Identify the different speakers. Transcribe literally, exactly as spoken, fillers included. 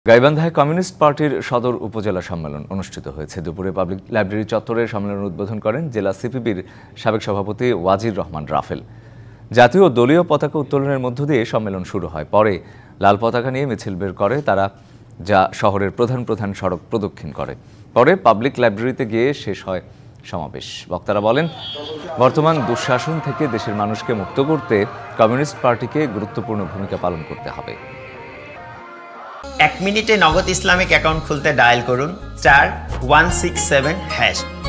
Speaker 1: গাইবান্ধায় communist পার্টির সদর উপজেলা সম্মেলন অনুষ্ঠিত হয়েছে। দুপুরে পাবলিক লাইব্রেরি চত্বরে সম্মেলন উদ্বোধন করেন জেলা সিপিবির সাবেক সভাপতি ওয়াজির রহমান রাফেল। জাতীয় দলীয় পতাকা উত্তোলনের মধ্য দিয়ে সম্মেলন শুরু হয়। পরে লাল পতাকা নিয়ে মিছিল বের করে তারা, যা শহরের প্রধান প্রধান সড়ক প্রদক্ষিণ করে। পরে পাবলিক লাইব্রেরিতে গিয়ে শেষ হয় সমাবেশ। বক্তারা বলেন, বর্তমান দুঃশাসন থেকে দেশের মানুষকে মুক্ত করতে কমিউনিস্ট পার্টিকে গুরুত্বপূর্ণ ভূমিকা পালন করতে হবে।
Speaker 2: এক মিনিটে নগদ ইসলামিক অ্যাকাউন্ট খুলতে ডায়াল করুন চার ওয়ান সিক্স সেভেন হ্যাশ।